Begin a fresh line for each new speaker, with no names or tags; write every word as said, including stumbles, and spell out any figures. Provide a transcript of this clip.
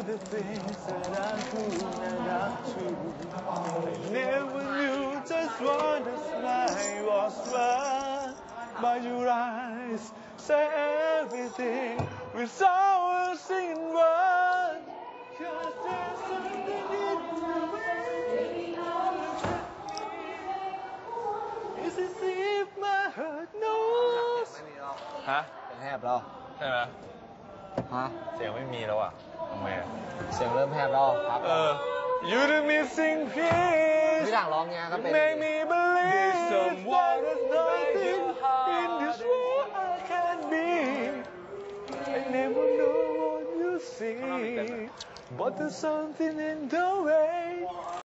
the things that I could not do. Never knew just what a smile was worth. By your eyes, say everything without a single word. 'Cause there's something in the way it's as if my heart knows. ฮะ
แหบแล้ว
ใช่ไหม
ฮะ
เสียงไม่มีแล้วอ่ะทำไมอ่ะ
เสียงเริ่มแหบแล้วครับ
เออ You the missing piece
พี่หลังร้องเงี้ยก็เป็น
Make me believe someone is nothing in this world I can be. I never know what you see, but there's something in the way.